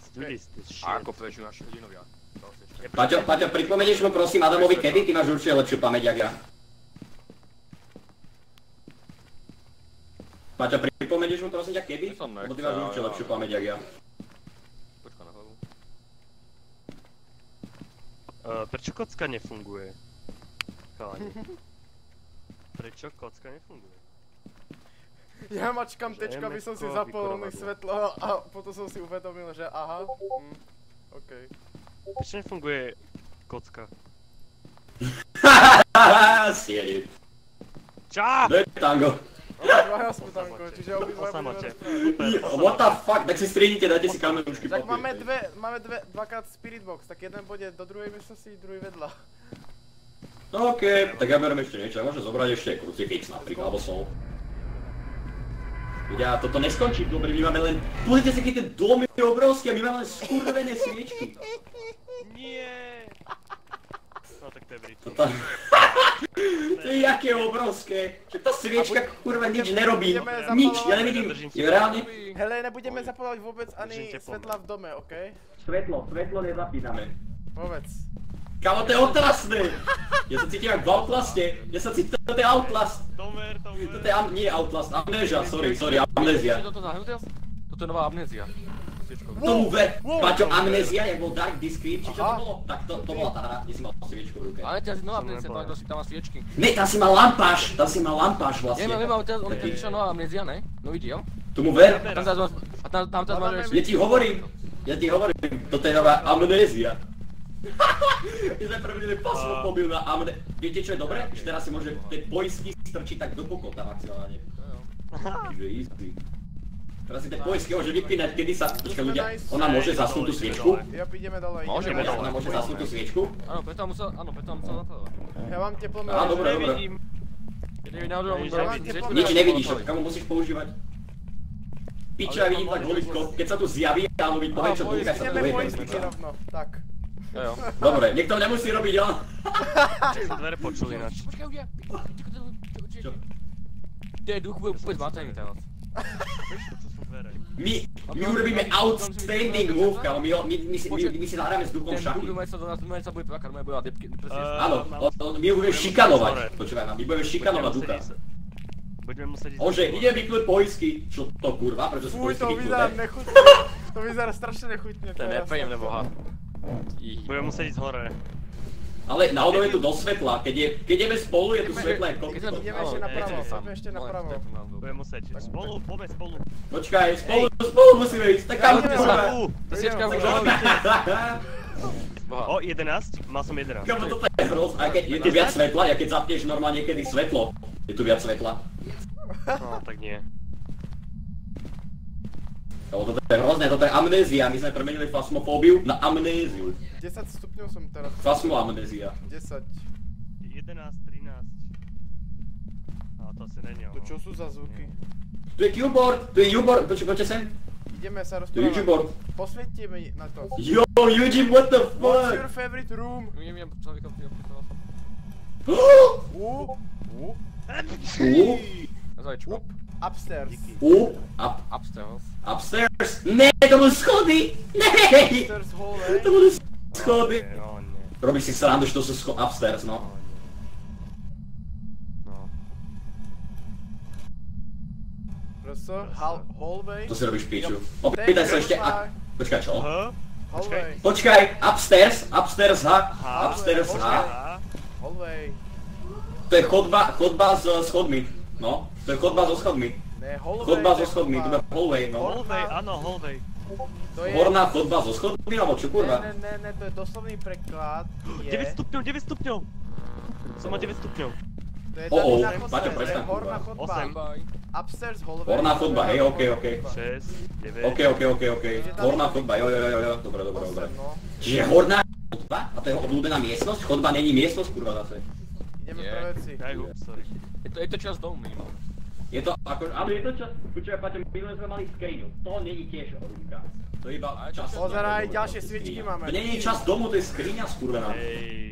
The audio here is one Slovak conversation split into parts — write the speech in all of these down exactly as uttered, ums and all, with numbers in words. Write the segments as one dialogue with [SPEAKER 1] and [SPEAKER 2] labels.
[SPEAKER 1] do this, this shit.
[SPEAKER 2] A ako väčšinu naši hodinovia.
[SPEAKER 3] Paťo, Paťo, pripomenieš mu prosím Adamovi kedy? Ty máš určite lepšiu pamäť, jak ja. Paťo, pripomenieš mu prosím ťa kedy? Lebo ty máš určite lepšiu pamäť, jak ja.
[SPEAKER 2] Počka na hlavu.
[SPEAKER 1] Uh, prečo kocka nefunguje? Chalani. Prečo kocka nefunguje?
[SPEAKER 4] Ja mačkam tečka, aby som si zapol svetlo a potom som si uvedomil, že aha, hm, okej.
[SPEAKER 1] Prečo nefunguje kocka?
[SPEAKER 3] Hahaha, siedem.
[SPEAKER 1] Čá!
[SPEAKER 3] To je tango.
[SPEAKER 4] Obidvaja sme tango, čiže obidvaja budeme rozprávať.
[SPEAKER 3] What the fuck, tak si striednite, dajte si kamerušky
[SPEAKER 4] Tak
[SPEAKER 3] papír.
[SPEAKER 4] máme dve, máme dve, dvakrát spirit box, tak jeden bude do druhej miestnosti, druhý vedľa.
[SPEAKER 3] No okej, tak ja berem ešte niečo, môžem zobrať ešte krucifix napríklad, alebo sol. Ja, toto neskončí dobre, my máme len... Pozrite si, keď ten dom je obrovský a my máme len skurvené sviečky.
[SPEAKER 1] Nie. No tak to je Brit.
[SPEAKER 3] Toto... To je jaké obrovské, že tá sviečka kurva nič nerobí, nič, ja nevidím, je reálne...
[SPEAKER 4] Hele, nebudeme zapávať vôbec ani svetla v dome, okej?
[SPEAKER 3] Svetlo, svetlo nezapíname.
[SPEAKER 4] Povedz.
[SPEAKER 3] Kámo, to je otrasné! Ja sa cítim jak v Outlaste, ja sa cítim, toto je Outlast.
[SPEAKER 1] Tomer, Tomer.
[SPEAKER 3] Toto je am... nie Outlast, Amnésia, sorry, sorry, Amnésia.
[SPEAKER 2] Toto za Helltales? Toto je nová amnézia.
[SPEAKER 3] Tomu ve, Paťo, Amnésia, jak bol Dark Discreet, či čo to bolo? Tak to, to bola tá hra, kde si mal sviečku v ruke.
[SPEAKER 2] Ale ty asi nová amnézia, tam kto si tam má sviečky.
[SPEAKER 3] Ne, tam si mal lampáš, tam si mal lampáš vlastne.
[SPEAKER 2] Neviem, neviem, ale teraz on je vyšla nová amnézia, ne? No vidí, jo?
[SPEAKER 3] Tomu ver?
[SPEAKER 2] Tam teraz máš, a tam, tam teraz máš...
[SPEAKER 3] Ja ti hovorím, ja ti hovorím, toto je nová Amnésia. My sme prvnili pasmopobil na amne... Viete čo je dobré? Že teraz si môže tie poisky strčiť tak do kokota maximálne. Čiže easy. Teraz si tie poisky môže vypínať, kedy sa... Počkaj ľudia, ona môže zasnúť tú sviečku?
[SPEAKER 4] Ja ideme dole,
[SPEAKER 2] Môžeme
[SPEAKER 4] ideme dole.
[SPEAKER 3] Ona môže zasnúť tú sviečku?
[SPEAKER 2] Áno, preto musel, áno, preto musel zapávať.
[SPEAKER 4] Ja mám teplomerač.
[SPEAKER 3] Á, dobre, dobre.
[SPEAKER 2] Keď nevidí náhodou, on
[SPEAKER 4] Ja mám teplomerač.
[SPEAKER 3] Nič nevidíš, kamo musíš používať. Pičo, ja vidím tak voličko, keď sa tu zjaví, áno, vy povie, čo dúka sa tu
[SPEAKER 4] Ideme
[SPEAKER 3] je.
[SPEAKER 4] poistiky rovno, tak.
[SPEAKER 2] Jo, jo.
[SPEAKER 3] Dobre, niekto nemusí robiť, jo?
[SPEAKER 1] Čo sa dvere počuli ináč.
[SPEAKER 2] Počkaj, ľudia.
[SPEAKER 3] Čo?
[SPEAKER 2] Ty je duch, bude úplne zmatený teraz.
[SPEAKER 1] Vieš, čo sú dvere?
[SPEAKER 3] My, my urobíme outstanding move, kámo, my, my, my, si, my, my si zahráme s duchom
[SPEAKER 2] Ten
[SPEAKER 3] šachy.
[SPEAKER 2] duch sa do nás, my sa bude plakať, my bude depky, presne.
[SPEAKER 3] Áno, my ho budeme šikanovať, počúvaj ma, my budeme šikanovať ducha.
[SPEAKER 1] Budeme musieť ísť...
[SPEAKER 3] Ože, ide vypnúť poisky, čo to kurva, prečo sú
[SPEAKER 4] Fuj,
[SPEAKER 3] poisky
[SPEAKER 4] to
[SPEAKER 3] vypnuté?
[SPEAKER 4] vyzerá nechutne. To vyzerá strašne nechutne.
[SPEAKER 2] To je nepríjemné, boha.
[SPEAKER 1] Budeme musieť ísť hore.
[SPEAKER 3] Ale náhodou je tu do svetla, keď, je, keď ideme spolu, je tu svetla je kokto.
[SPEAKER 4] Ideme ešte napravo, ideme ešte napravo.
[SPEAKER 1] Budeme musieť. Spolu, poďme spolu.
[SPEAKER 3] Počkaj, spolu, spolu musíme ísť, tak kam
[SPEAKER 4] Ideme
[SPEAKER 3] kurva?
[SPEAKER 2] To siečka už
[SPEAKER 1] O, jedenásť? Mal som jedenásť.
[SPEAKER 3] Kamo, toto je hroz, a keď je tu viac svetla, ja keď zapneš normálne niekedy svetlo, je tu viac svetla.
[SPEAKER 1] No, tak nie.
[SPEAKER 3] Lebo toto je hrozné, toto je amnézia, my sme premenili fasmofóbiu na amnéziu.
[SPEAKER 4] desať stupňov som teraz.
[SPEAKER 3] Fasmoamnézia.
[SPEAKER 4] desať.
[SPEAKER 1] jedenásť, trinásť. A to asi není ono.
[SPEAKER 4] To čo sú za zvuky?
[SPEAKER 3] Tu je Q-board, tu je U-board, počkaj, poďte sem.
[SPEAKER 4] Ideme sa
[SPEAKER 3] Tu je
[SPEAKER 4] rozprávať.
[SPEAKER 3] U-board.
[SPEAKER 4] Posvieťte mi na to.
[SPEAKER 3] Yo, Eugene, what the
[SPEAKER 4] What's your
[SPEAKER 3] fuck?
[SPEAKER 4] favorite room?
[SPEAKER 2] Nie wiem, človeka pri opisoval.
[SPEAKER 4] U, u,
[SPEAKER 3] U,
[SPEAKER 2] Nazvaj čko?
[SPEAKER 4] upstairs.
[SPEAKER 3] U, up,
[SPEAKER 2] Upstairs.
[SPEAKER 3] upstairs. Ne, to budú schody! Ne!
[SPEAKER 4] Upstairs hallway.
[SPEAKER 3] To budú schody.
[SPEAKER 1] Nie, no nie.
[SPEAKER 3] Robíš si srandu, že to sú scho- upstairs, no.
[SPEAKER 1] No.
[SPEAKER 4] Prosto, hall, hallway.
[SPEAKER 3] To si robíš piču. Opýtaj sa ešte, a... Počkaj, čo?
[SPEAKER 1] H?
[SPEAKER 4] Hallway.
[SPEAKER 3] Počkaj, upstairs, upstairs H,
[SPEAKER 1] H.
[SPEAKER 3] upstairs H.
[SPEAKER 1] A?
[SPEAKER 4] Hallway.
[SPEAKER 3] To je chodba, chodba s schodmi, no. To je chodba so schodmi.
[SPEAKER 4] Ne, hallway.
[SPEAKER 3] Chodba
[SPEAKER 4] to je
[SPEAKER 3] so schodmi, to je hallway, no.
[SPEAKER 1] Hallway, áno, hallway.
[SPEAKER 4] To je...
[SPEAKER 3] Horná chodba so schodmi, alebo čo
[SPEAKER 4] Ne,
[SPEAKER 3] kurva?
[SPEAKER 4] ne, ne, ne, to je doslovný preklad. Je...
[SPEAKER 1] deväť stupňov, deväť stupňov! Som má deväť stupňov.
[SPEAKER 4] To je
[SPEAKER 3] O, o,
[SPEAKER 4] tady na chodbe,
[SPEAKER 3] Paťo,
[SPEAKER 4] to je
[SPEAKER 3] prestaň,
[SPEAKER 4] horná
[SPEAKER 3] kurva.
[SPEAKER 4] chodba.
[SPEAKER 1] osem.
[SPEAKER 4] Upstairs hallway.
[SPEAKER 3] Horná chodba, hej, okej, okej.
[SPEAKER 1] šesť, deväť.
[SPEAKER 3] Okej, okej, okej, okej. Horná chodba, jo, jo, jo, jo, dobre, dobre, dobre.
[SPEAKER 4] osem, no.
[SPEAKER 3] Čiže horná chodba? A to je obľúbená miestnosť? Chodba není miestnosť, kurva zase.
[SPEAKER 4] Ideme
[SPEAKER 2] Je.
[SPEAKER 4] pre veci.
[SPEAKER 1] Aj, ups, sorry.
[SPEAKER 2] Je to, je to čas domu minimálne.
[SPEAKER 3] Je to ako, áno, je to čas, počúvaj, Paťo, minulé sme mali skriňu. To není tiež horúka. To je iba čas.
[SPEAKER 4] Pozeraj, ďalšie sviečky máme.
[SPEAKER 3] To není čas domu, to je skriňa skurvená.
[SPEAKER 1] Hej.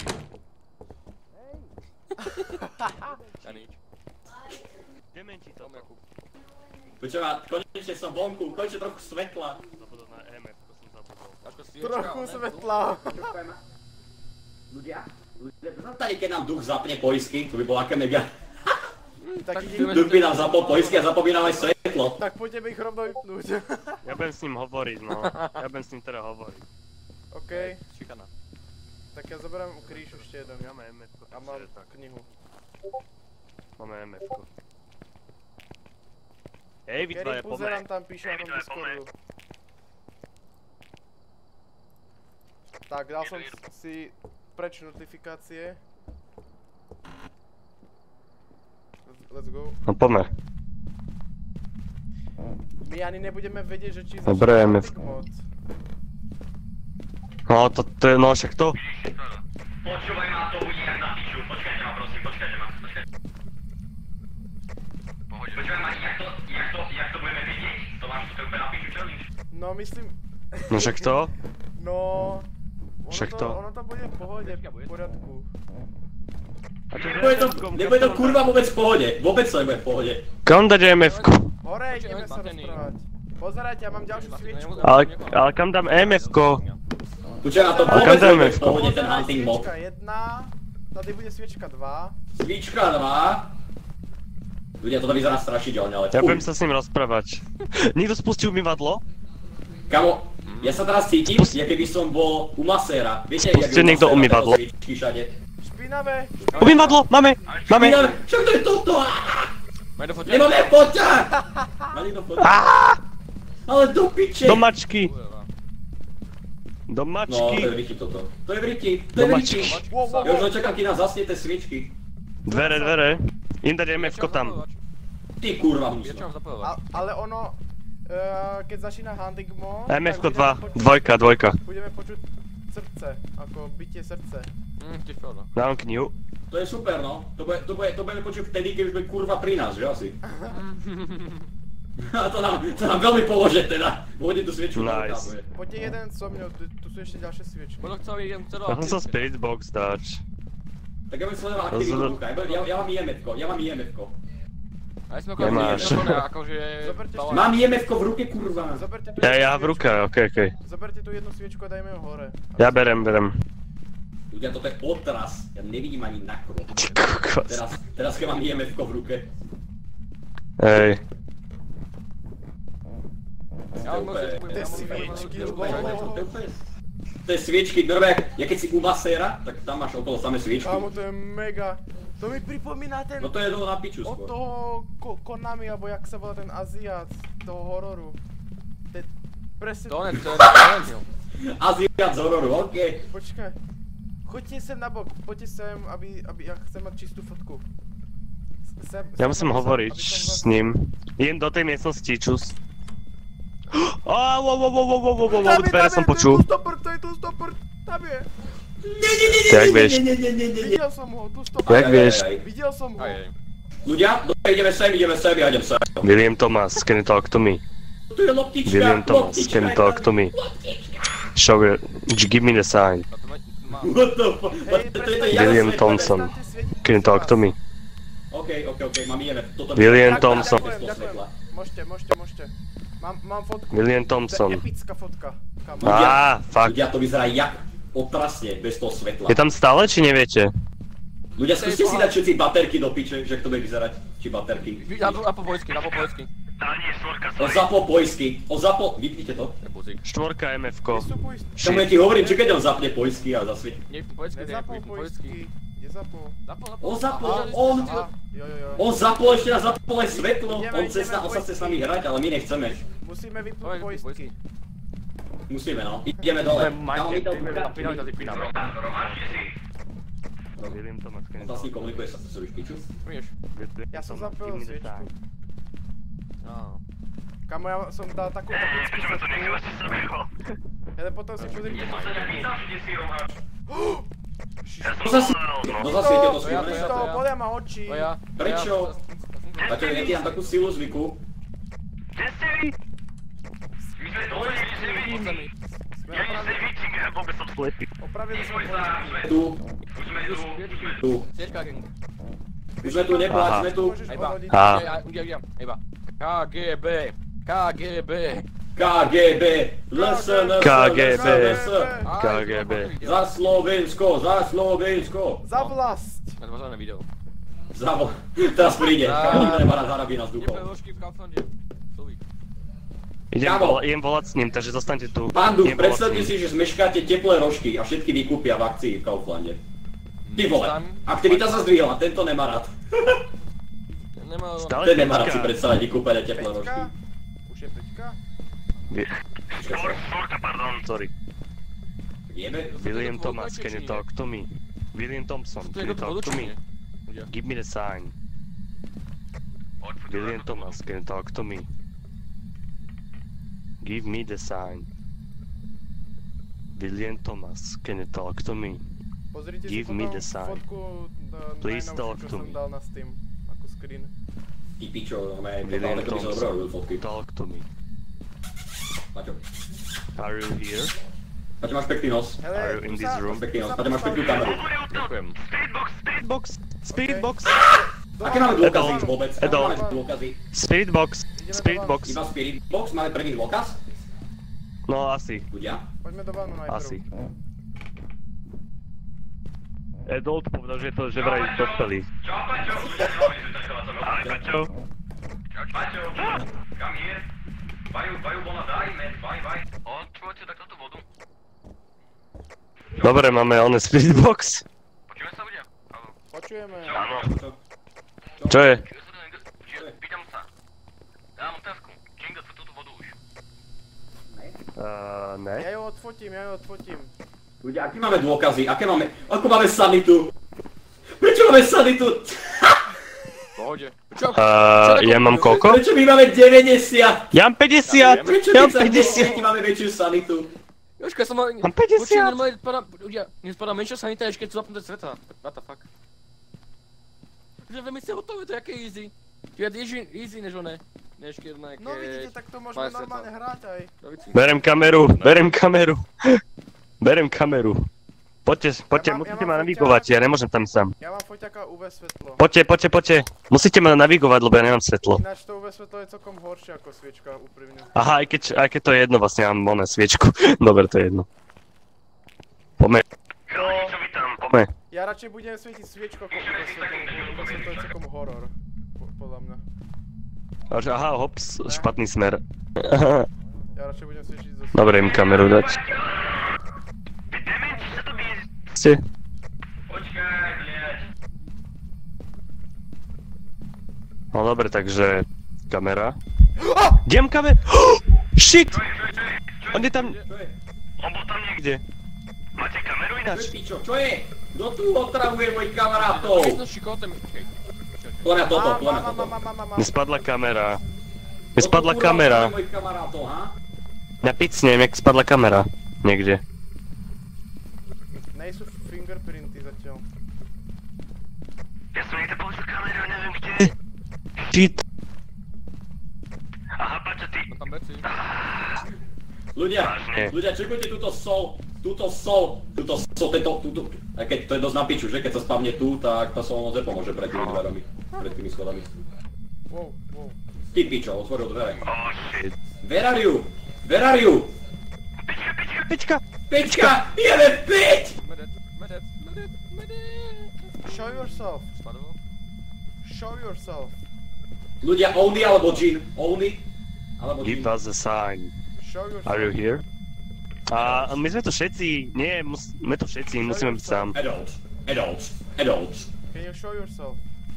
[SPEAKER 2] Ja nič.
[SPEAKER 1] Dementi to.
[SPEAKER 3] Počúva, konečne som vonku, konečne trochu svetla.
[SPEAKER 1] Zabudol na E M F, to som zabudol.
[SPEAKER 4] Trochu svetla.
[SPEAKER 3] Ľudia, ľudia, tady keď nám duch zapne poisky, to by bolo aké mega.
[SPEAKER 4] Taký
[SPEAKER 3] Duch by nám zapol poisky a zapomínal aj svetlo.
[SPEAKER 4] Tak poďme ich rovno vypnúť.
[SPEAKER 1] Ja budem s ním hovoriť, no. Ja budem s ním teda hovoriť.
[SPEAKER 4] OK,
[SPEAKER 2] Šikana.
[SPEAKER 4] tak ja zoberiem kríž ešte jeden.
[SPEAKER 1] Máme em ef-ko,
[SPEAKER 4] A mám
[SPEAKER 1] takže tak.
[SPEAKER 4] knihu.
[SPEAKER 1] Máme em ef-ko. Hej, vy
[SPEAKER 4] Kerry
[SPEAKER 1] dvaja, poďme.
[SPEAKER 4] Puzerám tam píše na tom Discordu. Tak, dal som si preč notifikácie. Let's go.
[SPEAKER 1] No poďme.
[SPEAKER 4] My ani nebudeme vedieť, že či
[SPEAKER 1] Dobre,
[SPEAKER 4] začína
[SPEAKER 1] em
[SPEAKER 4] Hunting
[SPEAKER 1] ef-ko.
[SPEAKER 4] mod.
[SPEAKER 1] No to, to je, no však to.
[SPEAKER 3] Počúvaj ma, to bude jak na piču, počkajte ma prosím, počkajte ma, počkajte. Počúvaj ma, jak to, jak to, jak to budeme vidieť? To máš to úplne na piču challenge.
[SPEAKER 4] No myslím,
[SPEAKER 1] No však to.
[SPEAKER 4] no... Ono
[SPEAKER 1] Však
[SPEAKER 4] to,
[SPEAKER 1] to.
[SPEAKER 4] ono to bude v pohode, v poriadku.
[SPEAKER 3] Nebude to, nebude to kurva vôbec v pohode, vôbec to nebude v pohode.
[SPEAKER 1] Kam dať em ef-ko?
[SPEAKER 4] Hore, ideme sa rozprávať. Pozerajte, ja mám ďalšiu sviečku.
[SPEAKER 1] Ale, ale kam dám em ef-ko?
[SPEAKER 3] Počúvaj ma, to
[SPEAKER 1] kam
[SPEAKER 3] vôbec
[SPEAKER 1] dáme
[SPEAKER 3] nebude v
[SPEAKER 1] to?
[SPEAKER 3] pohode ten
[SPEAKER 4] Pozeraj,
[SPEAKER 3] hunting mod.
[SPEAKER 4] sviečka jedna, tady bude sviečka dva.
[SPEAKER 3] Svíčka dva. Ľudia, toto vyzerá strašidelne, ale
[SPEAKER 1] Ja
[SPEAKER 3] fuj.
[SPEAKER 1] budem sa s ním rozprávať. Niekto spustil umývadlo?
[SPEAKER 3] Kamo, ja sa teraz cítim, jak keby som bol u maséra. Viete, jak
[SPEAKER 1] Spustil niekto umývadlo?
[SPEAKER 3] Sviečky všade.
[SPEAKER 4] Špinavé.
[SPEAKER 1] Umývadlo, máme, máme.
[SPEAKER 3] Ivan, čo to je toto?
[SPEAKER 2] Majde foťák?
[SPEAKER 3] Nemáme foťa! Má niekto foťa? Ale do piče!
[SPEAKER 1] Do mačky, do
[SPEAKER 3] No, to
[SPEAKER 1] mačky.
[SPEAKER 3] je vriti toto. To je vriti, to je
[SPEAKER 1] Do
[SPEAKER 3] vriti.
[SPEAKER 1] mačky.
[SPEAKER 4] Wow, wow,
[SPEAKER 3] Ja už
[SPEAKER 4] wow.
[SPEAKER 3] len čakám, kým nás zasnie tie sviečky.
[SPEAKER 1] Dvere, dvere. Im dať em ef-ko tam.
[SPEAKER 3] Ty kurva
[SPEAKER 2] Ja čo
[SPEAKER 3] musno.
[SPEAKER 2] mám zapojovať?
[SPEAKER 4] A, ale ono, uh, keď začína hunting mod,
[SPEAKER 1] em ef-ko
[SPEAKER 4] tak
[SPEAKER 1] dva,
[SPEAKER 4] budeme počuť-
[SPEAKER 1] dvojka, dvojka.
[SPEAKER 4] Budeme počuť srdce, ako bitie srdce.
[SPEAKER 2] Hm, tiež pravda.
[SPEAKER 1] Dám knihu.
[SPEAKER 3] To je super, no. To bude, to bude, to budeme počuť vtedy, keď už bude kurva pri nás, že asi? A to nám, to nám veľmi pomôže teda. Vôjde tú sviečku na
[SPEAKER 1] Nice.
[SPEAKER 3] rukáve.
[SPEAKER 4] Poďte jeden so mňou, tu, tu sú ešte ďalšie sviečky.
[SPEAKER 2] Možno chcel idem chcel
[SPEAKER 1] Ja som sa spirit box dať.
[SPEAKER 3] Tak ja budem sledoval aktivitu
[SPEAKER 1] Rozhod-
[SPEAKER 3] ruka. Ja, budem- ja, ja mám í em ef-ko, ja mám í em ef-ko.
[SPEAKER 2] A ja som ako
[SPEAKER 1] Nemáš.
[SPEAKER 2] akože...
[SPEAKER 4] Zoberte
[SPEAKER 2] balán.
[SPEAKER 3] Mám í em ef-ko v ruke, kurva.
[SPEAKER 4] Zoberte tu
[SPEAKER 1] Ja,
[SPEAKER 4] jednu
[SPEAKER 1] ja v
[SPEAKER 4] sviečku.
[SPEAKER 1] ruke, okej, okej.
[SPEAKER 4] Zoberte tu jednu sviečku a dajme ju hore.
[SPEAKER 1] Ja berem, berem.
[SPEAKER 3] Ľudia, toto je otras. Ja nevidím ani na krok.
[SPEAKER 1] Ty kokos.
[SPEAKER 3] Teraz, teraz keď mám í em ef-ko v ruke.
[SPEAKER 1] Hej.
[SPEAKER 2] Ja
[SPEAKER 3] To je
[SPEAKER 2] mám
[SPEAKER 3] úplne-
[SPEAKER 2] možnosť-
[SPEAKER 4] Tie
[SPEAKER 2] ja mám-
[SPEAKER 4] sviečky,
[SPEAKER 3] To je
[SPEAKER 4] lebo-
[SPEAKER 3] úplne- to je úplne- To je sviečky, normálne, ja keď si u maséra, tak tam máš okolo samé sviečky.
[SPEAKER 4] Kámo, to je mega. To mi pripomína ten...
[SPEAKER 3] No to je dole na piču
[SPEAKER 4] Od
[SPEAKER 3] skôr.
[SPEAKER 4] toho ko Konami, alebo jak sa volá ten Aziat, toho hororu. Te, presne...
[SPEAKER 2] To ne, to je Silent Hill.
[SPEAKER 3] Aziat z hororu, okej.
[SPEAKER 4] Počkaj. Choďte sem na bok, poďte sem, aby, aby, ja chcem mať čistú fotku. Sem,
[SPEAKER 1] Ja
[SPEAKER 4] sem,
[SPEAKER 1] musím
[SPEAKER 4] aby som-
[SPEAKER 1] hovoriť
[SPEAKER 4] aby som vás-
[SPEAKER 1] s ním. Idem do tej miestnosti, čus. Á, wo, wo, wo, wo, wo, wo, wo,
[SPEAKER 4] Tam je,
[SPEAKER 1] dvere
[SPEAKER 4] tam
[SPEAKER 1] som
[SPEAKER 4] je,
[SPEAKER 1] počul.
[SPEAKER 4] To je tu stopper, to je tu stopper, tam je.
[SPEAKER 3] Nie, nie, nie,
[SPEAKER 1] Tak
[SPEAKER 3] nie,
[SPEAKER 1] vieš.
[SPEAKER 3] nie, nie, nie, nie, nie, nie.
[SPEAKER 4] Videl som ho, tu stopper.
[SPEAKER 1] Jak
[SPEAKER 3] Aj, aj,
[SPEAKER 1] vieš?
[SPEAKER 3] aj, aj.
[SPEAKER 4] Videl som ho.
[SPEAKER 2] Aj, aj.
[SPEAKER 3] Ľudia, dobre, ideme sem, ideme sem, ja idem sem.
[SPEAKER 1] William Thomas, can you talk to me?
[SPEAKER 3] Tu je loptička,
[SPEAKER 1] William Thomas,
[SPEAKER 3] loptička
[SPEAKER 1] can you
[SPEAKER 3] je
[SPEAKER 1] talk
[SPEAKER 3] tam.
[SPEAKER 1] to me? Show it, give me the sign.
[SPEAKER 2] A to ma- má-
[SPEAKER 3] What the fuck?
[SPEAKER 4] Hej,
[SPEAKER 3] To je to
[SPEAKER 4] prestaň-
[SPEAKER 3] ja
[SPEAKER 1] William
[SPEAKER 3] svet-
[SPEAKER 1] Thompson.
[SPEAKER 4] Prestaňte svietiť
[SPEAKER 1] Can you talk to me?
[SPEAKER 3] Okej, okej, okej, mám í em ef. Toto
[SPEAKER 1] William
[SPEAKER 3] Tak, tak,
[SPEAKER 1] Thompson.
[SPEAKER 3] tak, bez toho
[SPEAKER 4] Ďakujem,
[SPEAKER 3] svetla.
[SPEAKER 4] Môžete, môžete, môžete. Mám, mám fotku.
[SPEAKER 1] William
[SPEAKER 4] To je
[SPEAKER 1] Thompson.
[SPEAKER 4] epická fotka. Kámo.
[SPEAKER 1] Á, fuck.
[SPEAKER 3] Ľudia, to vyzerá jak otrasne, bez toho svetla.
[SPEAKER 1] Je tam stále, či neviete?
[SPEAKER 3] Ľudia, skúste si dať všetci baterky do piče, že to bude vyzerať, či baterky.
[SPEAKER 2] Na, na po poľsky, na po poľsky.
[SPEAKER 3] On zapol poisky, on zapol, vypnite to.
[SPEAKER 2] To je buzík.
[SPEAKER 1] Štvorka em ef-ko.
[SPEAKER 4] Vystupuj,
[SPEAKER 3] Čomu ja ti hovorím, či keď on zapne poisky a zasvieti.
[SPEAKER 2] Nie po poľsky, nie
[SPEAKER 4] nezapol
[SPEAKER 2] po
[SPEAKER 4] poistky.
[SPEAKER 2] poľsky.
[SPEAKER 4] Kde zapol?
[SPEAKER 2] Zapol, zapol.
[SPEAKER 3] On zapol,
[SPEAKER 2] Aha,
[SPEAKER 3] on,
[SPEAKER 4] Aha, jo, jo, jo.
[SPEAKER 3] on zapol ešte nás zapol aj svetlo,
[SPEAKER 4] Ideme,
[SPEAKER 3] on, cez,
[SPEAKER 4] ideme
[SPEAKER 3] on sa chce s
[SPEAKER 4] poistky.
[SPEAKER 3] nami hrať, ale my nechceme.
[SPEAKER 4] Musíme vypnúť
[SPEAKER 2] Poď,
[SPEAKER 4] poistky.
[SPEAKER 2] poľsky.
[SPEAKER 3] Musíme no, ideme dole. Kámo, my to
[SPEAKER 2] Pinali to ty pinali.
[SPEAKER 1] William Thomas, can you
[SPEAKER 3] On sa s ním
[SPEAKER 1] talk?
[SPEAKER 3] komunikuje, sa chce piču.
[SPEAKER 2] Vieš?
[SPEAKER 1] William
[SPEAKER 4] Ja som
[SPEAKER 1] Thomas,
[SPEAKER 4] zapil
[SPEAKER 1] give me the
[SPEAKER 4] sviečku.
[SPEAKER 1] sign.
[SPEAKER 2] Áno.
[SPEAKER 4] Kamo, ja som dal takú epickú fotku. Ja potom si pozrite tú
[SPEAKER 3] No zasi, no zasvietil to
[SPEAKER 2] To ja, to
[SPEAKER 3] skôr.
[SPEAKER 2] ja,
[SPEAKER 4] to,
[SPEAKER 2] to ja.
[SPEAKER 4] bolia ma oči.
[SPEAKER 2] To ja.
[SPEAKER 3] Prečo?
[SPEAKER 2] Ja-
[SPEAKER 3] A čo, ja ti dám takú silu zvyku.
[SPEAKER 2] Poď sa mi.
[SPEAKER 4] Sme opravili, opravili sme poistky.
[SPEAKER 3] Tu, tu.
[SPEAKER 2] Sierka gang.
[SPEAKER 3] Už sme tu, nepláč,
[SPEAKER 1] Aha.
[SPEAKER 3] sme tu.
[SPEAKER 4] Môžeš
[SPEAKER 2] Iba.
[SPEAKER 4] odhodiť.
[SPEAKER 1] Á.
[SPEAKER 2] Ja, ja, ja, iba. ká gé bé. ká gé bé.
[SPEAKER 3] ká gé bé, es en es,
[SPEAKER 1] ká gé bé.
[SPEAKER 3] es en es.
[SPEAKER 1] ká gé bé.
[SPEAKER 3] Za Slovensko, za Slovensko.
[SPEAKER 4] Za vlast!
[SPEAKER 2] Rozvážené video.
[SPEAKER 3] Zavo, teraz príde,
[SPEAKER 2] Á.
[SPEAKER 3] Kamil nemá rád zarabí nás
[SPEAKER 2] Nepe
[SPEAKER 3] duchov.
[SPEAKER 2] ložky v Kauflande. Slovík.
[SPEAKER 1] Idem,
[SPEAKER 3] Kámo.
[SPEAKER 1] volať, idem volať s ním, takže zostaňte tu.
[SPEAKER 3] Pán Duch,
[SPEAKER 1] Idem volať
[SPEAKER 3] predstavte
[SPEAKER 1] s ním.
[SPEAKER 3] si, že zmeškáte teplé rožky a všetky vykúpia v akcii v Kauflande. Ty vole,
[SPEAKER 2] Tam-
[SPEAKER 3] aktivita sa zdvihla, tento nemá rád.
[SPEAKER 2] Nemá...
[SPEAKER 1] Stále
[SPEAKER 3] Ten nemá rád si
[SPEAKER 1] peťka.
[SPEAKER 3] predstavať vykúpené teplé rožky.
[SPEAKER 4] Peťka? Už je peťka?
[SPEAKER 1] Štvorka, pardon, sorry.
[SPEAKER 3] Jebe?
[SPEAKER 1] William
[SPEAKER 2] to
[SPEAKER 1] Thomas,
[SPEAKER 2] voľko,
[SPEAKER 1] can you
[SPEAKER 2] či nie?
[SPEAKER 1] talk to me? William Thompson,
[SPEAKER 2] To
[SPEAKER 1] can
[SPEAKER 2] je
[SPEAKER 1] you
[SPEAKER 2] do
[SPEAKER 1] talk
[SPEAKER 2] toho
[SPEAKER 1] to
[SPEAKER 2] či
[SPEAKER 1] me?
[SPEAKER 2] nie? Ľudia.
[SPEAKER 1] Give me the sign. William Thomas, can you talk to me? Give me the sign. William Thomas, can you talk to me?
[SPEAKER 4] Pozrite si
[SPEAKER 1] Give me
[SPEAKER 4] potom
[SPEAKER 1] the sign.
[SPEAKER 4] fotku na-
[SPEAKER 1] Please
[SPEAKER 4] najnovšiu,
[SPEAKER 1] talk
[SPEAKER 4] čo
[SPEAKER 1] to
[SPEAKER 4] som
[SPEAKER 1] me.
[SPEAKER 4] dal na Steam. Ako screen.
[SPEAKER 3] Ty pičo, máme
[SPEAKER 1] William
[SPEAKER 3] totálne keby sa
[SPEAKER 1] Thompson,
[SPEAKER 3] dobrali fotky.
[SPEAKER 1] talk to me.
[SPEAKER 3] Paťo,
[SPEAKER 1] Are you here?
[SPEAKER 3] Paťo máš pekný nos.
[SPEAKER 4] Hele,
[SPEAKER 1] Are you
[SPEAKER 4] tu
[SPEAKER 1] in
[SPEAKER 4] sa-
[SPEAKER 1] this room?
[SPEAKER 4] tu
[SPEAKER 3] Pekný nos,
[SPEAKER 4] sa
[SPEAKER 3] Paťo máš peknú
[SPEAKER 4] postav-
[SPEAKER 3] kameru.
[SPEAKER 2] Ďakujem.
[SPEAKER 1] Box, Spirit
[SPEAKER 4] Okay.
[SPEAKER 1] box,
[SPEAKER 4] Do
[SPEAKER 3] Aké máme
[SPEAKER 4] Vanu, do
[SPEAKER 3] dôkazy
[SPEAKER 4] Vanu.
[SPEAKER 3] vôbec? Aké
[SPEAKER 1] Edol.
[SPEAKER 3] máme dôkazy?
[SPEAKER 1] Spirit box,
[SPEAKER 4] Ideme
[SPEAKER 1] Spirit
[SPEAKER 4] do
[SPEAKER 1] box.
[SPEAKER 3] Iba Spirit Box, máme prvý dôkaz?
[SPEAKER 1] No asi,
[SPEAKER 3] Ľudia?
[SPEAKER 4] Poďme do vanu najprv.
[SPEAKER 1] asi. Edolt povedal, že je to, že vraj dospelý.
[SPEAKER 5] Čau, Paťo!
[SPEAKER 1] Ahoj, Paťo.
[SPEAKER 5] Paťo, come here. Why you, why you wanna die, man? Why, why? Odpoď si takto tú vodu.
[SPEAKER 1] Dobre, máme one Spirit box.
[SPEAKER 5] Počujeme sa ľudia? Haló.
[SPEAKER 4] Počujeme.
[SPEAKER 1] Áno.
[SPEAKER 3] Čo?
[SPEAKER 1] Čo je?
[SPEAKER 5] Pýtam sa. Ja mám otázku. King dá sa túto vodu už?
[SPEAKER 1] Uh, ne.
[SPEAKER 4] Ja ju odfotím, ja ju odfotím.
[SPEAKER 3] Ľudia, aké máme dôkazy? Aké máme... Ako máme sanitu? Prečo máme sanitu?
[SPEAKER 2] Pohode. Čo?
[SPEAKER 1] Uh, ja mám koľko?
[SPEAKER 3] Prečo my máme deväťdesiat?
[SPEAKER 1] Ja mám päťdesiat!
[SPEAKER 3] Prečo
[SPEAKER 1] Ja
[SPEAKER 3] my
[SPEAKER 1] mám
[SPEAKER 3] sa
[SPEAKER 1] päťdesiat!
[SPEAKER 3] desiat máme väčšiu sanitu?
[SPEAKER 2] Jožka, som mal...
[SPEAKER 1] Mám päťdesiat.
[SPEAKER 2] Počujem, normálne spadá... Ľudia, mne spadá menšia sanita, ešte keď sú zapnuté sveta. What the fuck? Že veľmi ste hotové, to je aké easy. Viac easy, easy než oné. Než keď na
[SPEAKER 4] No vidíte, tak to môžeme
[SPEAKER 2] Máš svetlo.
[SPEAKER 4] normálne hrať aj.
[SPEAKER 1] Berem kameru, berem kameru. Berem kameru. Poďte, poďte,
[SPEAKER 4] Ja mám-
[SPEAKER 1] musíte
[SPEAKER 4] ja
[SPEAKER 1] ma
[SPEAKER 4] mám
[SPEAKER 1] navigovať,
[SPEAKER 4] foťák.
[SPEAKER 1] ja nemôžem tam sám.
[SPEAKER 4] Ja mám foťaka ú vé svetlo.
[SPEAKER 1] Poďte, poďte, poďte. Musíte ma navigovať, lebo ja nemám svetlo.
[SPEAKER 4] Ináč to ú vé svetlo je celkom horšie ako sviečka, úprimne.
[SPEAKER 1] Aha, aj keď, aj keď to je jedno, vlastne ja mám oné sviečku. Dobre, to je jedno. Poďme.
[SPEAKER 5] Čo vy tam?
[SPEAKER 1] Poďme.
[SPEAKER 4] Ja radšej budem svietiť sviečku ako ú vé svetlo, lebo ú vé svetlo je celkom horor. Po- Podľa mňa.
[SPEAKER 1] Aha, hops, špatný smer.
[SPEAKER 4] Ja radšej budem svietiť zo
[SPEAKER 1] Dobre, im kameru dať.
[SPEAKER 5] Ty demen, čo sa to bije?
[SPEAKER 1] Ste?
[SPEAKER 5] Počkaj, blieť.
[SPEAKER 1] No dobre, takže... Kamera. Kde mám kameru? Shit!
[SPEAKER 5] Čo je, čo je, čo je?
[SPEAKER 1] On je tam
[SPEAKER 3] Čo je?
[SPEAKER 5] On bol tam niekde.
[SPEAKER 1] niekde.
[SPEAKER 5] Máte kameru
[SPEAKER 3] Čo
[SPEAKER 5] ináč?
[SPEAKER 3] je pičo? Čo je? Kto tu otravuje mojich kamarátov?
[SPEAKER 2] Jedno šikotem. Počkaj.
[SPEAKER 3] Plňa toto,
[SPEAKER 4] Mám,
[SPEAKER 3] plňa
[SPEAKER 4] mám,
[SPEAKER 3] toto.
[SPEAKER 4] mám, mám, mám, mám.
[SPEAKER 1] Mne spadla kamera. Mne
[SPEAKER 3] Kto tu
[SPEAKER 1] spadla
[SPEAKER 3] kurva
[SPEAKER 1] kamera.
[SPEAKER 3] otravuje mojich kamarátov, ha?
[SPEAKER 1] Ja picnem, jak spadla kamera. Niekde.
[SPEAKER 4] Nejsú fingerprinty zatiaľ.
[SPEAKER 5] Ja som niekde položil kameru, neviem kde.
[SPEAKER 1] Shit.
[SPEAKER 5] Aha, Paťo, ty.
[SPEAKER 2] Mám tam veci.
[SPEAKER 3] Ľudia,
[SPEAKER 1] Vážne.
[SPEAKER 3] ľudia, čekujte túto sol, túto sol, túto sol, tento, túto, aj keď to je dosť na piču, že keď sa spavne tu, tak tá sol moc nepomôže pred tými dverami, pred tými schodami.
[SPEAKER 4] Wow, wow.
[SPEAKER 3] Ty pičo, otvoril dvere.
[SPEAKER 5] Oh shit.
[SPEAKER 3] Where are you? Where are you?
[SPEAKER 5] Pička, pička.
[SPEAKER 1] Pečka.
[SPEAKER 3] Pečka, ideme piť!
[SPEAKER 2] Medet, medet, medet, medet.
[SPEAKER 4] Show yourself.
[SPEAKER 2] Spadlo?
[SPEAKER 4] Show yourself.
[SPEAKER 3] Ľudia, Oni alebo Jin? Oni? Alebo Jin?
[SPEAKER 1] Give us a sign.
[SPEAKER 4] Show yourself.
[SPEAKER 1] Are you here? A my sme tu všetci, nie, mus, sme tu všetci, musíme byť sám.
[SPEAKER 3] Adults, adults, adults.
[SPEAKER 4] Can you show yourself?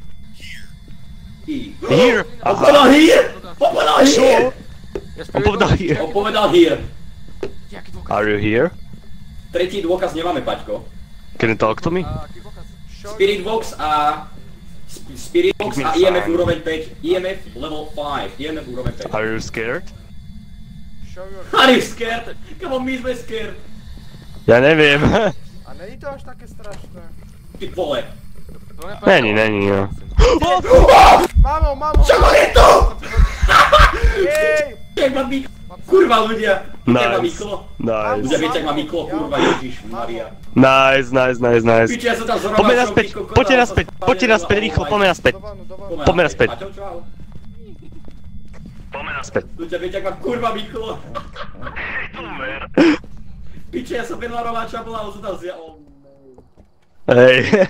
[SPEAKER 3] I...
[SPEAKER 1] Here!
[SPEAKER 3] On
[SPEAKER 1] Aha.
[SPEAKER 3] povedal here! On povedal here!
[SPEAKER 2] Ja
[SPEAKER 1] On povedal here.
[SPEAKER 3] On povedal here.
[SPEAKER 2] Jaký dôkaz?
[SPEAKER 1] Are you here?
[SPEAKER 3] Tretí dôkaz nemáme, Paťko.
[SPEAKER 1] Can you talk to me?
[SPEAKER 2] A, aký dôkaz?
[SPEAKER 4] Show
[SPEAKER 3] Spirit Box a... Sp- Spirit Box
[SPEAKER 1] Give me
[SPEAKER 3] a í em ef
[SPEAKER 1] sign.
[SPEAKER 3] úroveň päť. í em ef level päť. í em ef úroveň päť.
[SPEAKER 1] Are you scared?
[SPEAKER 4] Show yourself.
[SPEAKER 3] Are you scared? Come on, my sme scared.
[SPEAKER 1] Ja neviem.
[SPEAKER 4] A není to až také strašné.
[SPEAKER 3] Ty vole.
[SPEAKER 2] To je
[SPEAKER 1] Není, není, no.
[SPEAKER 4] Mamo, mamo!
[SPEAKER 3] Čo je to?
[SPEAKER 4] Jej!
[SPEAKER 3] Jak ma Miklo? Kurva ľudia. Jak ma
[SPEAKER 1] Nice.
[SPEAKER 3] Miklo?
[SPEAKER 1] Nice.
[SPEAKER 3] Ľudia, viete, jak ma Miklo? Kurva, Ježiš Maria.
[SPEAKER 1] Nice, nice, nice, nice.
[SPEAKER 3] Piči, ja som tam zrovna...
[SPEAKER 1] Poďme
[SPEAKER 3] som
[SPEAKER 1] naspäť,
[SPEAKER 3] Miklo kodal,
[SPEAKER 1] poďte
[SPEAKER 3] som
[SPEAKER 1] naspäť,
[SPEAKER 3] spadil
[SPEAKER 1] poďte
[SPEAKER 3] na
[SPEAKER 1] naspäť, rýchlo,
[SPEAKER 3] online.
[SPEAKER 1] poďme naspäť.
[SPEAKER 4] Do vanu, do vanu.
[SPEAKER 3] Poďme
[SPEAKER 1] Poďme naspäť.
[SPEAKER 3] Paťo, čau.
[SPEAKER 5] Poďme
[SPEAKER 1] Späť.
[SPEAKER 3] Tu ťa viete, ak ma kurva Miklo.
[SPEAKER 5] Tumer.
[SPEAKER 3] Piče, ja som vedľa rováča bola, ale som tam zja... Oh,
[SPEAKER 1] Hej.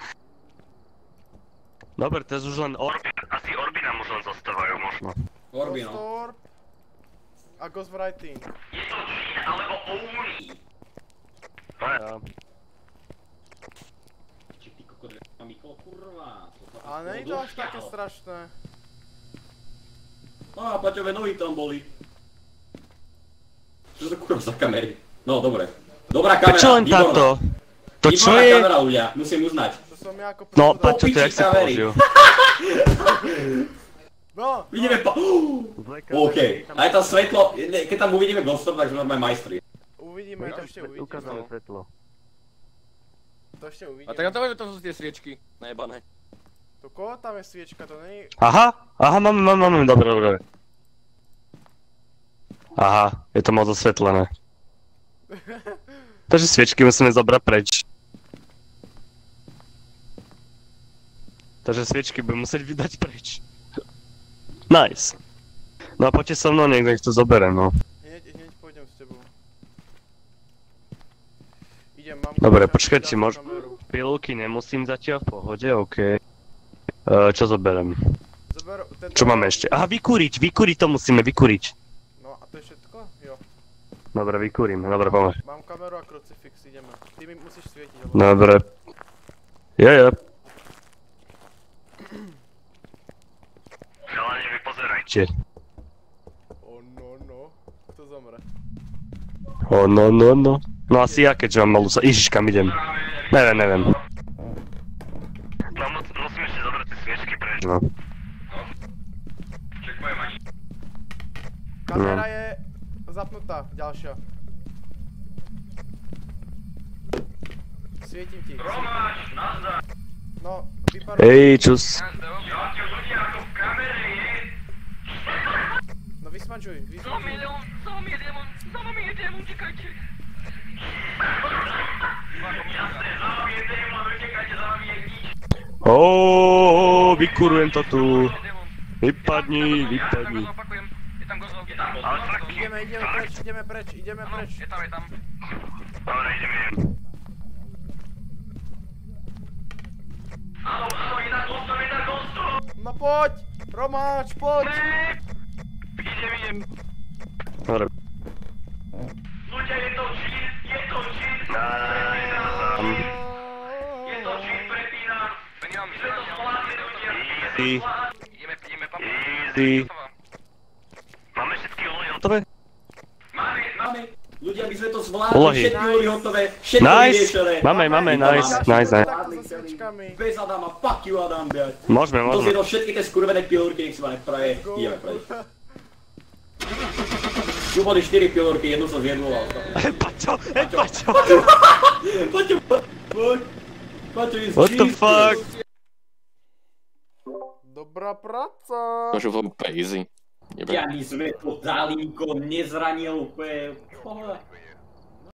[SPEAKER 1] Dobre, teraz už len Orb.
[SPEAKER 5] Asi orby nám už len zostávajú možno.
[SPEAKER 3] Orby, no.
[SPEAKER 4] Orb a Ghostwriting.
[SPEAKER 5] Je to Jin alebo Oni.
[SPEAKER 1] Ja.
[SPEAKER 3] Či ty kokot, a Miklo, kurva. to sa
[SPEAKER 4] Ale není to až
[SPEAKER 3] došťahol.
[SPEAKER 4] také strašné.
[SPEAKER 3] No a Paťové nohy tam boli. Čo to kurva za kamery? No, dobre. Dobrá kamera,
[SPEAKER 1] Prečo len
[SPEAKER 3] výborná.
[SPEAKER 1] táto? To čo
[SPEAKER 3] Výborná
[SPEAKER 1] je?
[SPEAKER 3] kamera, ľudia, musím uznať.
[SPEAKER 4] To som ja ako
[SPEAKER 1] No,
[SPEAKER 4] prvú
[SPEAKER 1] Paťo, to
[SPEAKER 3] piči
[SPEAKER 1] jak si
[SPEAKER 3] kamery.
[SPEAKER 1] položil?
[SPEAKER 4] No,
[SPEAKER 3] Vidíme pa... OK, aj tam svetlo, ne, keď tam uvidíme Ghostor, takže normálne majstri.
[SPEAKER 4] uvidíme, to ešte uvidíme.
[SPEAKER 1] Ukázame
[SPEAKER 4] No.
[SPEAKER 1] svetlo.
[SPEAKER 4] To ešte uvidíme.
[SPEAKER 2] A tak na to že to sú tie sviečky, najebané.
[SPEAKER 4] To koho tam je sviečka, to není...
[SPEAKER 1] Aha, aha, máme, máme, máme, dobre, dobre. Aha, je to moc osvetlené. Takže sviečky musíme zobrať preč. Takže sviečky budem musieť vydať preč. Nice. No a poďte so mnou, niekto ich to zoberie, no.
[SPEAKER 4] Hneď, hneď pôjdem s tebou. Idem, mám...
[SPEAKER 1] Dobre,
[SPEAKER 4] kameru,
[SPEAKER 1] počkajte,
[SPEAKER 4] dám
[SPEAKER 1] mož-
[SPEAKER 4] kameru.
[SPEAKER 1] Pilulky nemusím zatiaľ, v pohode, okej. Uh, čo zoberiem?
[SPEAKER 4] Zober, tento...
[SPEAKER 1] Čo máme ešte? Aha, vykúriť, vykúriť to musíme, vykúriť.
[SPEAKER 4] No a to je všetko? Jo.
[SPEAKER 1] Dobre, vykúrim, dobre, pomer.
[SPEAKER 4] Mám kameru a krucifix, ideme. Ty mi musíš svietiť, alebo...
[SPEAKER 1] Dobre. Je, je.
[SPEAKER 5] Chalani, vy pozerajte.
[SPEAKER 1] Či.
[SPEAKER 4] Oh no no. Kto zomre?
[SPEAKER 1] O, no, no, no. No asi ja, keďže mám malú sa... Ježiš, kam idem? Neviem, neviem.
[SPEAKER 5] No, mus- musíme si zobrať tie sviečky preč.
[SPEAKER 1] No.
[SPEAKER 5] Čekujem ani.
[SPEAKER 4] Kamera je zapnutá, ďalšia. Svietím ti.
[SPEAKER 5] Romáč, nazdar.
[SPEAKER 4] No, vypadá...
[SPEAKER 1] Hej, čus.
[SPEAKER 5] Ja ti ľudia ako v kamere je.
[SPEAKER 4] No vysmačuj,
[SPEAKER 6] Za
[SPEAKER 4] vysmačuj.
[SPEAKER 6] milión, za vami je démon, za vami je démon, utekajte.
[SPEAKER 5] Jasné, za vami je démon, utekajte, za vami je nič.
[SPEAKER 1] Ó, vykurujem to tu.
[SPEAKER 6] Démon.
[SPEAKER 1] Vypadni,
[SPEAKER 6] Ja
[SPEAKER 1] vypadni.
[SPEAKER 6] tam opakujem, je tam gozol. Je tam
[SPEAKER 5] Ale
[SPEAKER 6] gozol.
[SPEAKER 5] fakt,
[SPEAKER 4] Ideme, ideme preč, ideme preč, ideme
[SPEAKER 6] Áno,
[SPEAKER 4] preč.
[SPEAKER 6] je tam, je tam.
[SPEAKER 5] dobre, ideme. Áno, áno, je tam Ghostor, je tam Ghostor.
[SPEAKER 4] No poď! Romáč, poď!
[SPEAKER 5] Idem, idem.
[SPEAKER 1] Dobre.
[SPEAKER 5] Ľudia, je to Jin, je to Jin. Je to Jin, prepína.
[SPEAKER 6] Nemám
[SPEAKER 5] My sme to zvládli, ľudia.
[SPEAKER 1] Easy.
[SPEAKER 6] Ideme, ideme, papa.
[SPEAKER 1] Easy.
[SPEAKER 5] Máme všetky úlohy
[SPEAKER 1] Hotové?
[SPEAKER 3] Máme, máme. Ľudia, my sme to zvládli,
[SPEAKER 1] Úlohy.
[SPEAKER 3] všetky úlohy hotové, všetko
[SPEAKER 1] Nice.
[SPEAKER 3] vyriešené.
[SPEAKER 1] Máme, máme,
[SPEAKER 3] My to
[SPEAKER 1] nice,
[SPEAKER 3] máme.
[SPEAKER 1] nice, nice.
[SPEAKER 4] Takto so sviečkami.
[SPEAKER 3] Bez Adama, fuck you Adam, biať.
[SPEAKER 1] Môžeme,
[SPEAKER 3] To
[SPEAKER 1] môžeme.
[SPEAKER 3] zjedol všetky tie skurvené pilulky, nech si ma nepraje.
[SPEAKER 4] Go.
[SPEAKER 3] Ideme preč. Tu boli štyri pilulky, jednu som zjedol a ostatné.
[SPEAKER 1] Paťo, hej, Paťo.
[SPEAKER 3] Paťo, poď. Paťo, is
[SPEAKER 1] What the
[SPEAKER 3] Jesus.
[SPEAKER 1] fuck?
[SPEAKER 4] Dobrá práca.
[SPEAKER 2] Môžu v easy.
[SPEAKER 3] Ja my sme to Dalinko nezranil úplne. Pohoda.